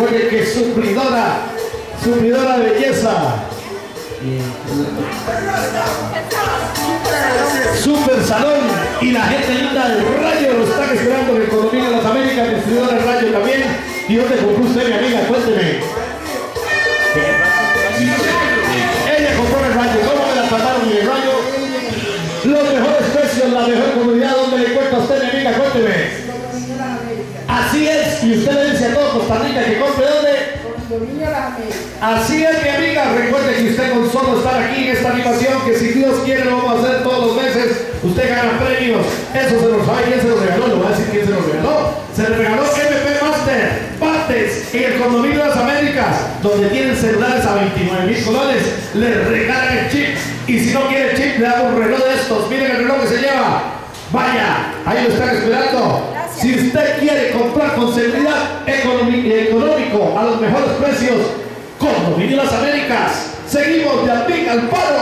recuerde que suplidora de belleza. Super Salón y la gente linda del Rayo lo están esperando en el condominio de las Américas, distribuidora del Rayo también. ¿Y dónde compró usted, mi amiga? Cuénteme. Ella compró el Rayo. ¿Cómo me la trataron en el Rayo? Los mejores precios, la mejor comunidad. ¿Dónde le cuenta a usted, mi amiga? Cuénteme. Así es, y usted le dice a todo Costa Rica que compre ¿dónde? Así es, mi amiga. Recuerde que usted con solo estar aquí en esta animación, que si Dios quiere lo vamos a hacer todos los meses, usted gana premios. Eso se los sabe. ¿Quién se los regaló? Le voy a decir quién se los regaló. Se le regaló MP Master Partes en el condominio de las Américas, donde tienen celulares a 29,000 colones. Le regalan el chip, y si no quiere el chip, le damos un reloj de estos. Miren el reloj que se lleva. Vaya, ahí lo están esperando. Si usted quiere comprar con seguridad económico a los mejores precios, Condominio Las Américas. Seguimos de Alpín al Paro.